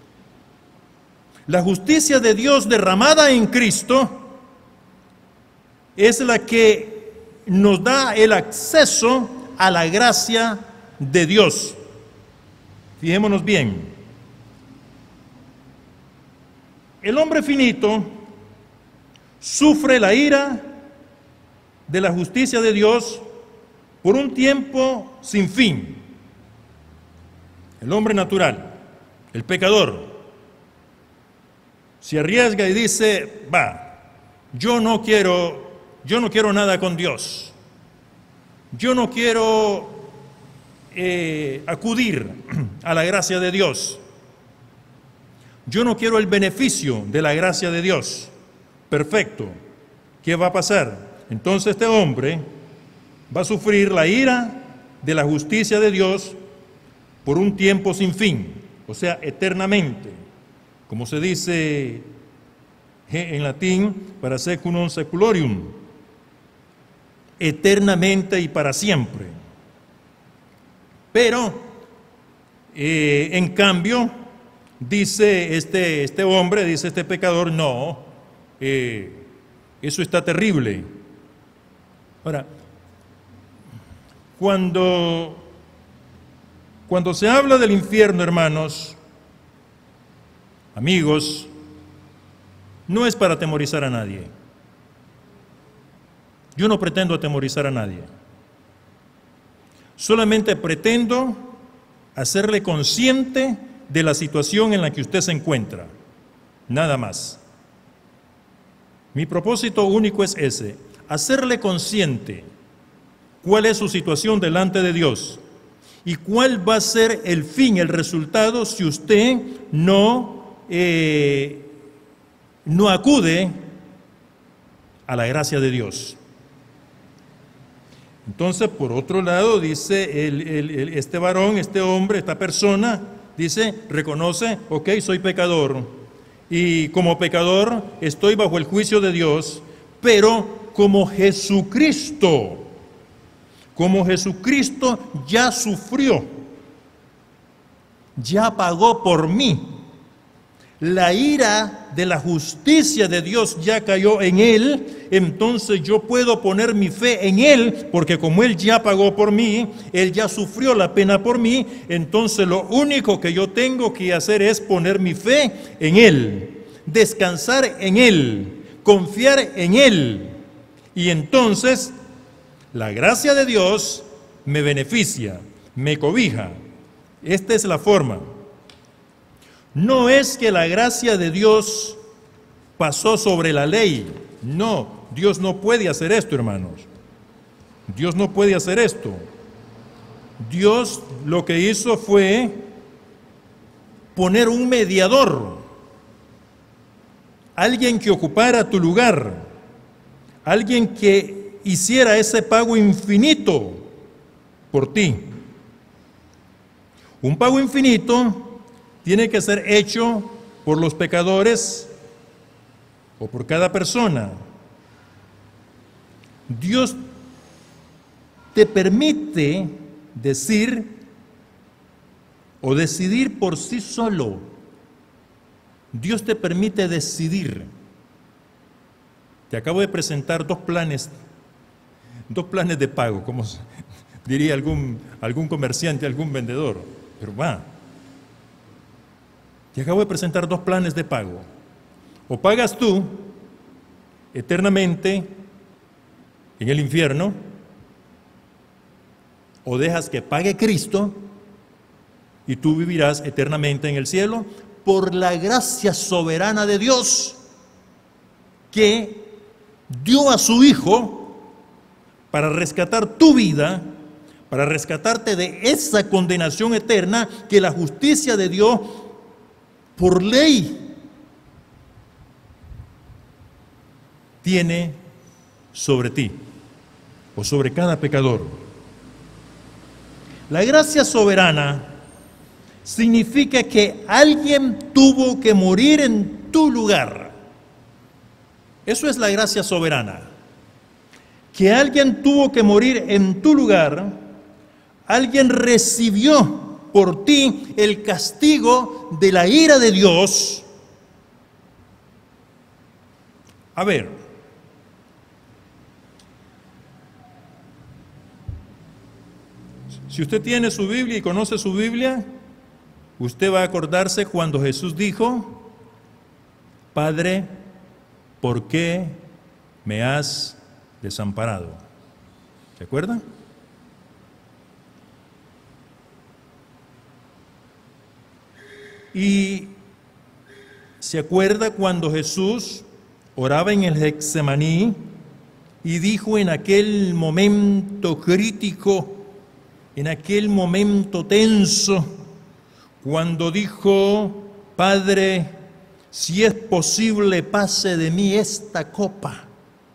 [SPEAKER 3] La justicia de Dios derramada en Cristo es la que nos da el acceso a la gracia de Dios. Fijémonos bien. El hombre finito sufre la ira de la justicia de Dios por un tiempo sin fin. El hombre natural, el pecador, se arriesga y dice, yo no quiero nada con Dios. Yo no quiero acudir a la gracia de Dios. Yo no quiero el beneficio de la gracia de Dios. Perfecto. ¿Qué va a pasar? Entonces este hombre va a sufrir la ira de la justicia de Dios por un tiempo sin fin, o sea, eternamente. Como se dice en latín, para seculum seculorium, eternamente y para siempre. Pero, en cambio, dice este hombre, dice este pecador, no, eso está terrible. Ahora, cuando se habla del infierno, hermanos, amigos, no es para atemorizar a nadie. Yo no pretendo atemorizar a nadie. Solamente pretendo hacerle consciente de la situación en la que usted se encuentra. Nada más. Mi propósito único es ese, hacerle consciente cuál es su situación delante de Dios y cuál va a ser el fin, el resultado, si usted no acude a la gracia de Dios. Entonces, por otro lado, dice este varón, este hombre, esta persona, dice, reconoce, ok, soy pecador, y como pecador estoy bajo el juicio de Dios, pero como Jesucristo ya sufrió, ya pagó por mí, la ira de la justicia de Dios ya cayó en Él, entonces yo puedo poner mi fe en Él, porque como Él ya pagó por mí, Él ya sufrió la pena por mí, entonces lo único que yo tengo que hacer es poner mi fe en Él, descansar en Él, confiar en Él, y entonces la gracia de Dios me beneficia, me cobija. Esta es la forma. No es que la gracia de Dios pasó sobre la ley. No, Dios no puede hacer esto, hermanos. Dios no puede hacer esto. Dios lo que hizo fue poner un mediador, alguien que ocupara tu lugar, alguien que hiciera ese pago infinito por ti. Un pago infinito tiene que ser hecho por los pecadores o por cada persona. Dios te permite decir o decidir por sí solo. Dios te permite decidir. Te acabo de presentar dos planes de pago, como diría algún comerciante, algún vendedor. Pero te acabo de presentar dos planes de pago. O pagas tú eternamente en el infierno, o dejas que pague Cristo y tú vivirás eternamente en el cielo por la gracia soberana de Dios que dio a su Hijo para rescatar tu vida, para rescatarte de esa condenación eterna que la justicia de Dios por ley tiene sobre ti o sobre cada pecador. La gracia soberana significa que alguien tuvo que morir en tu lugar. Eso es la gracia soberana. Que alguien tuvo que morir en tu lugar, alguien recibió por ti el castigo de la ira de Dios. A ver, si usted tiene su Biblia y conoce su Biblia, usted va a acordarse cuando Jesús dijo: Padre, ¿por qué me has desamparado? ¿Se acuerdan? Y se acuerda cuando Jesús oraba en el Getsemaní y dijo en aquel momento crítico, en aquel momento tenso, cuando dijo: Padre, si es posible, pase de mí esta copa.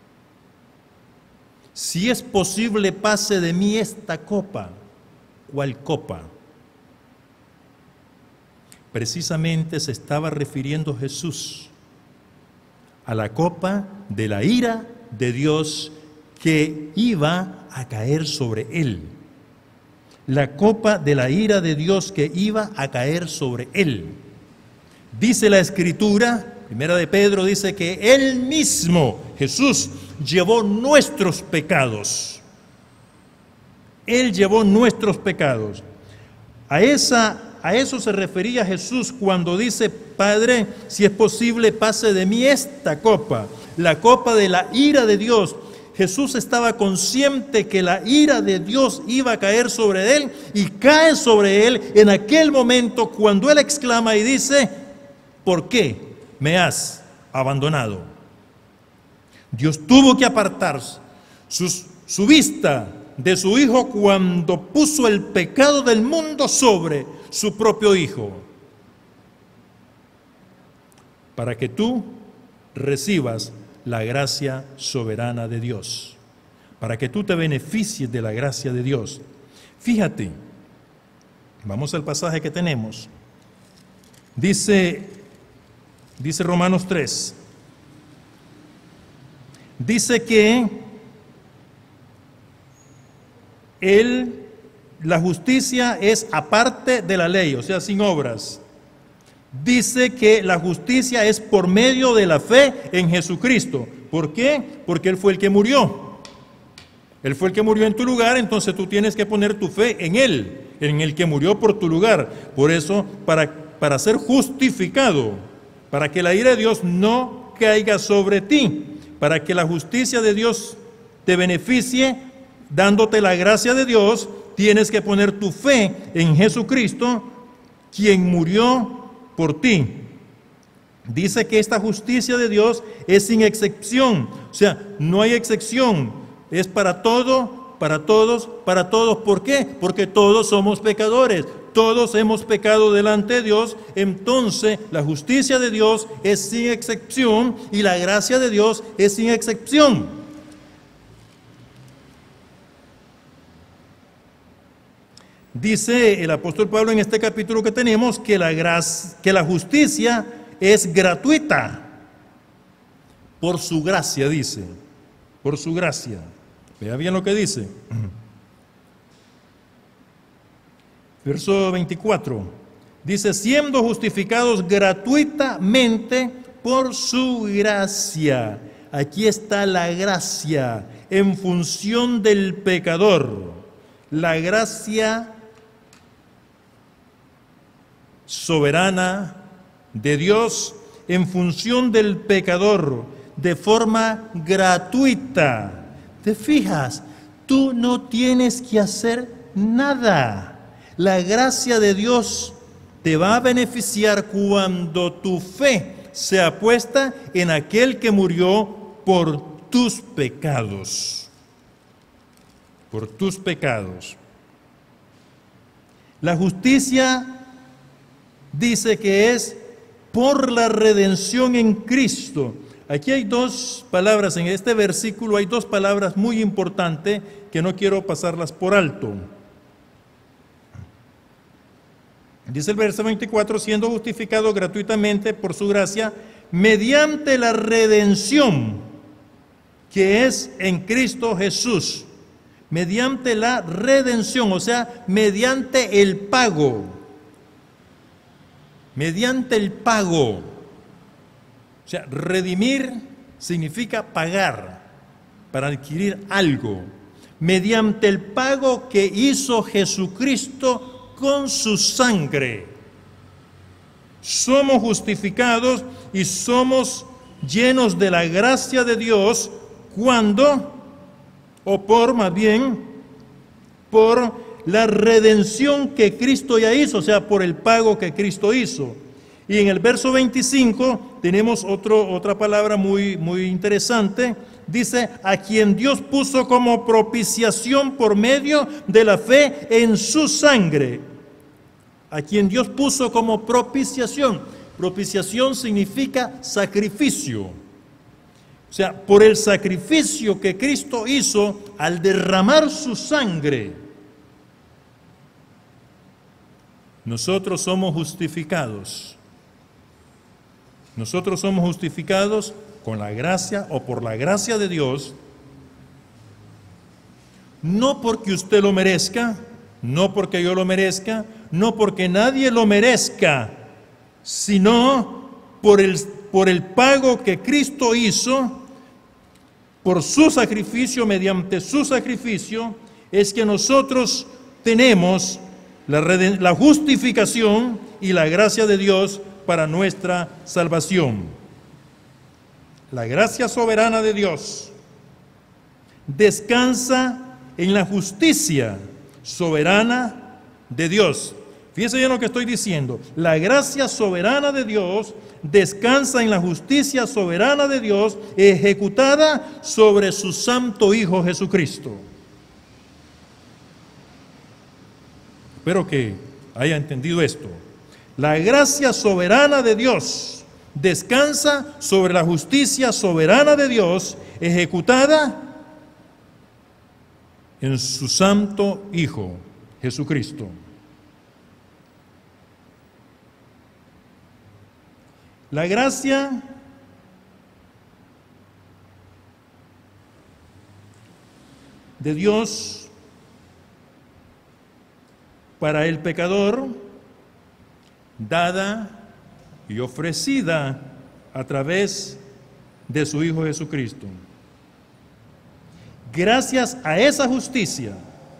[SPEAKER 3] Si es posible, pase de mí esta copa. ¿Cuál copa? Precisamente se estaba refiriendo Jesús a la copa de la ira de Dios que iba a caer sobre él. La copa de la ira de Dios que iba a caer sobre él. Dice la Escritura, Primera de Pedro, dice que Él mismo, Jesús, llevó nuestros pecados. Él llevó nuestros pecados. A eso se refería Jesús cuando dice: Padre, si es posible, pase de mí esta copa, la copa de la ira de Dios. Jesús estaba consciente que la ira de Dios iba a caer sobre él, y cae sobre él en aquel momento cuando él exclama y dice: ¿por qué me has abandonado? Dios tuvo que apartar su vista de su Hijo cuando puso el pecado del mundo sobre su propio Hijo, para que tú recibas la gracia soberana de Dios, para que tú te beneficies de la gracia de Dios. Fíjate, vamos al pasaje que tenemos. Dice Romanos 3, dice que la justicia es aparte de la ley, o sea, sin obras. Dice que la justicia es por medio de la fe en Jesucristo. ¿Por qué? Porque Él fue el que murió. Él fue el que murió en tu lugar, entonces tú tienes que poner tu fe en Él, en el que murió por tu lugar. Por eso, para ser justificado, para que la ira de Dios no caiga sobre ti, para que la justicia de Dios te beneficie, dándote la gracia de Dios, tienes que poner tu fe en Jesucristo, quien murió por ti. Dice que esta justicia de Dios es sin excepción, o sea, no hay excepción, es para todo, para todos, para todos. ¿Por qué? Porque todos somos pecadores, todos hemos pecado delante de Dios. Entonces la justicia de Dios es sin excepción y la gracia de Dios es sin excepción. Dice el apóstol Pablo en este capítulo que tenemos que la justicia es gratuita por su gracia, dice, por su gracia. Vea bien lo que dice. Verso 24, dice: siendo justificados gratuitamente por su gracia. Aquí está la gracia en función del pecador. La gracia soberana de Dios en función del pecador, de forma gratuita. ¿Te fijas? Tú no tienes que hacer nada. La gracia de Dios te va a beneficiar cuando tu fe sea puesta en aquel que murió por tus pecados. Por tus pecados. La justicia dice que es por la redención en Cristo. Aquí hay dos palabras, en este versículo hay dos palabras muy importantes que no quiero pasarlas por alto. Dice el verso 24: siendo justificado gratuitamente por su gracia, mediante la redención que es en Cristo Jesús. mediante la redención, o sea, mediante el pago. Mediante el pago. O sea, redimir significa pagar para adquirir algo. Mediante el pago que hizo Jesucristo con su sangre. Somos justificados y somos llenos de la gracia de Dios cuando, o por más bien, por la redención que Cristo ya hizo, o sea, por el pago que Cristo hizo. Y en el verso 25 tenemos otra palabra muy interesante. Dice, a quien Dios puso como propiciación por medio de la fe en su sangre. A quien Dios puso como propiciación. Propiciación significa sacrificio. O sea, por el sacrificio que Cristo hizo al derramar su sangre, nosotros somos justificados. Nosotros somos justificados con la gracia o por la gracia de Dios, no porque usted lo merezca, no porque yo lo merezca, no porque nadie lo merezca, sino por el pago que Cristo hizo, por su sacrificio, mediante su sacrificio, es que nosotros tenemos la justificación y la gracia de Dios para nuestra salvación. La gracia soberana de Dios descansa en la justicia soberana de Dios. Fíjense bien lo que estoy diciendo. La gracia soberana de Dios descansa en la justicia soberana de Dios ejecutada sobre su santo Hijo Jesucristo. Espero que haya entendido esto. La gracia soberana de Dios descansa sobre la justicia soberana de Dios ejecutada en su santo Hijo Jesucristo. La gracia de Dios para el pecador, dada y ofrecida a través de su Hijo Jesucristo. Gracias a esa justicia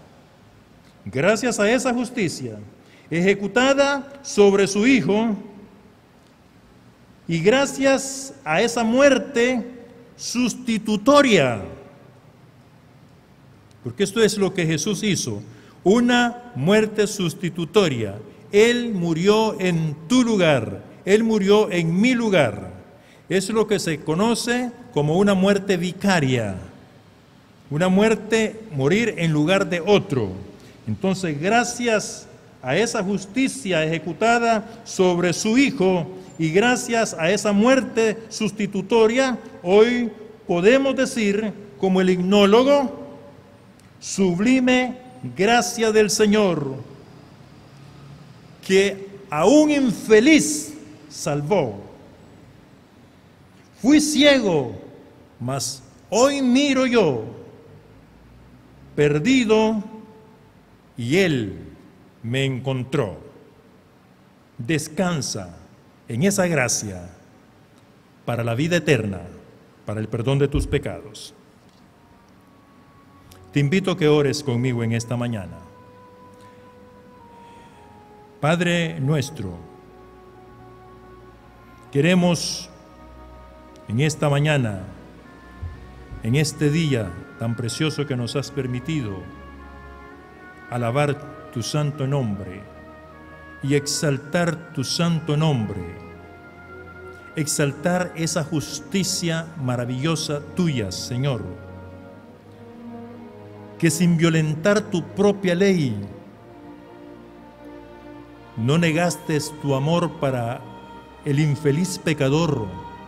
[SPEAKER 3] ejecutada sobre su Hijo, y gracias a esa muerte sustitutoria, porque esto es lo que Jesús hizo, una muerte sustitutoria. Él murió en tu lugar, Él murió en mi lugar. Es lo que se conoce como una muerte vicaria, una muerte, morir en lugar de otro. Entonces, gracias a esa justicia ejecutada sobre su Hijo, y gracias a esa muerte sustitutoria, hoy podemos decir, como el himnólogo, sublime gracia del Señor, que a un infeliz salvó. Fui ciego, mas hoy miro yo, perdido, y Él me encontró. Descansa en esa gracia para la vida eterna, para el perdón de tus pecados. Te invito a que ores conmigo en esta mañana. Padre nuestro, queremos en esta mañana, en este día tan precioso que nos has permitido, alabar tu santo nombre y exaltar tu santo nombre, exaltar esa justicia maravillosa tuya, Señor, que sin violentar tu propia ley, no negaste tu amor para el infeliz pecador,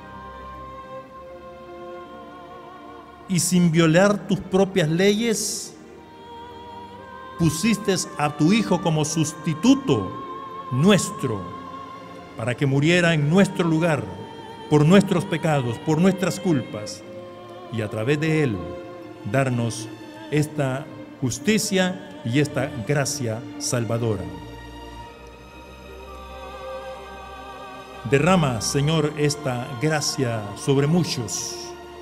[SPEAKER 3] y sin violar tus propias leyes, pusiste a tu Hijo como sustituto nuestro, para que muriera en nuestro lugar, por nuestros pecados, por nuestras culpas, y a través de Él darnos esta justicia y esta gracia salvadora. Derrama, Señor, esta gracia sobre muchos,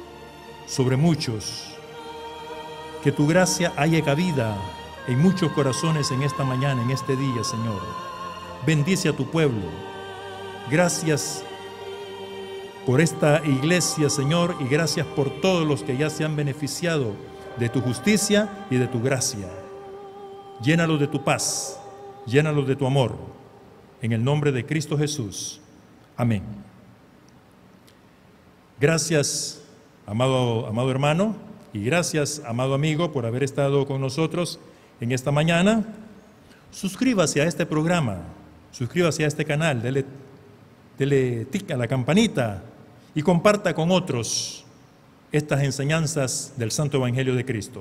[SPEAKER 3] que tu gracia haya cabida en muchos corazones en esta mañana, en este día, Señor. Bendice a tu pueblo. Gracias por esta iglesia, Señor, y gracias por todos los que ya se han beneficiado de tu justicia y de tu gracia. Llénalos de tu paz, llénalos de tu amor. En el nombre de Cristo Jesús. Amén. Gracias, amado hermano, y gracias, amado amigo, por haber estado con nosotros en esta mañana. Suscríbase a este programa, suscríbase a este canal, dele tic a la campanita y comparta con otros estas enseñanzas del Santo Evangelio de Cristo.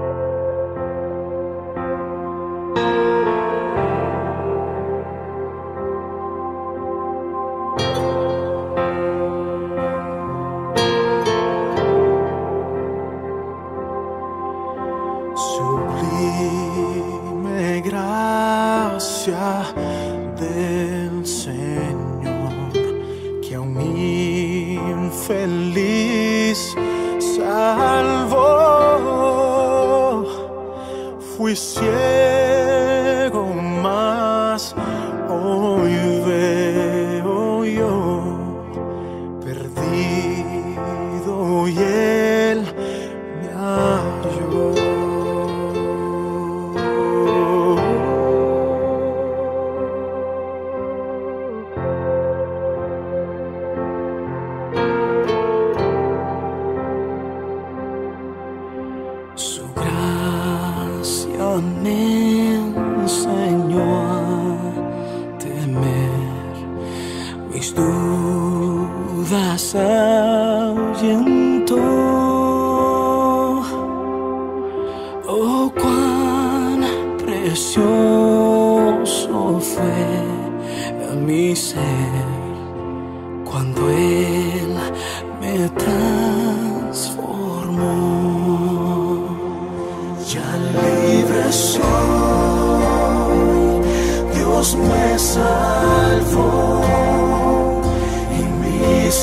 [SPEAKER 4] Sublime gracia del Señor, que a un infeliz salvó. Fui ciego, mas hoy veo yo, perdido, y Él me halló. Su gracia me enseñó a temer, mis dudas ahuyentó. Oh, cuán precioso fue mi ser cuando Él me transformó. Ya libre soy, Dios me salvó, y mis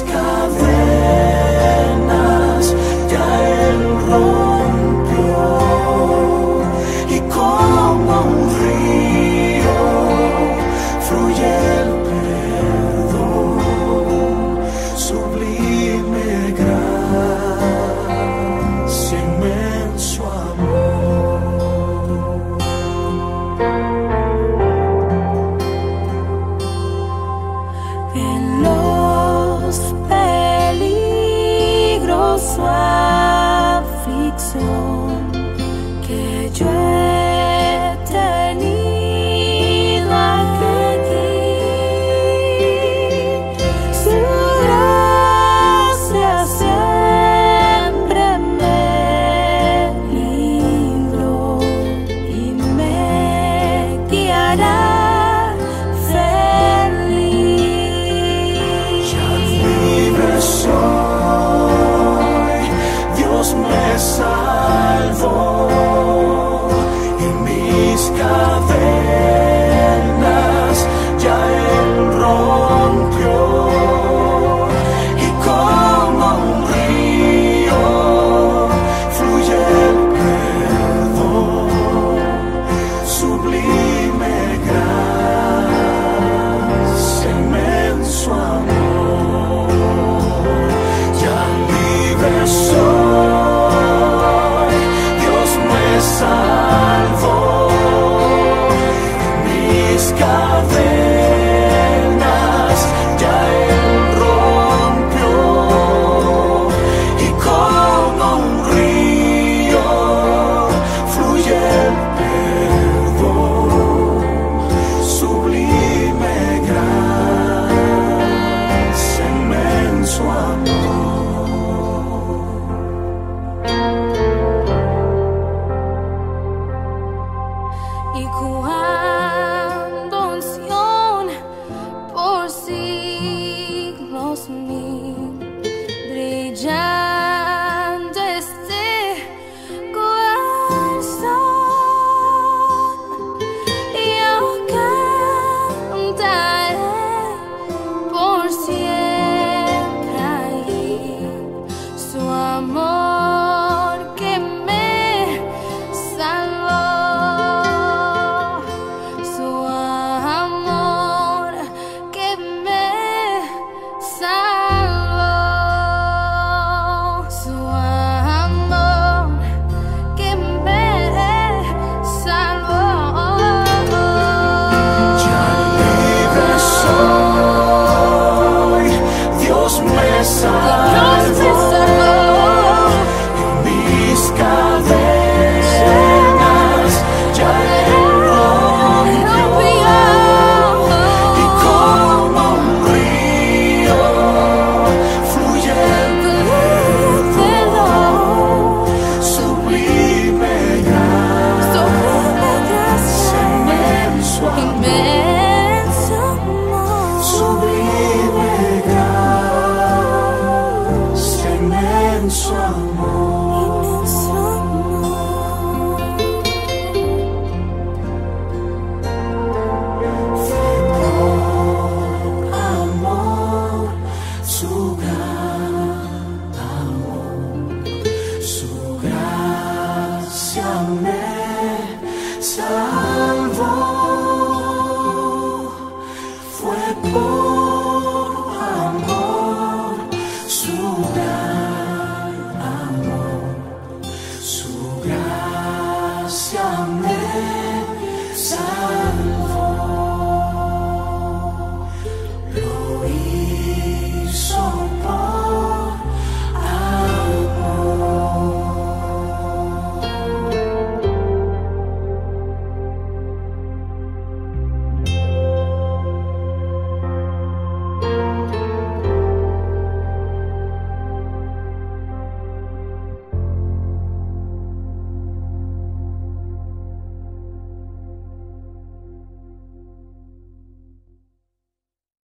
[SPEAKER 4] cadenas ya Él rompió, y como un río fluye el perdón, sublime gracia, inmenso amor.
[SPEAKER 1] En los peligros su aflicción que yo he tenido aquí,
[SPEAKER 4] oh.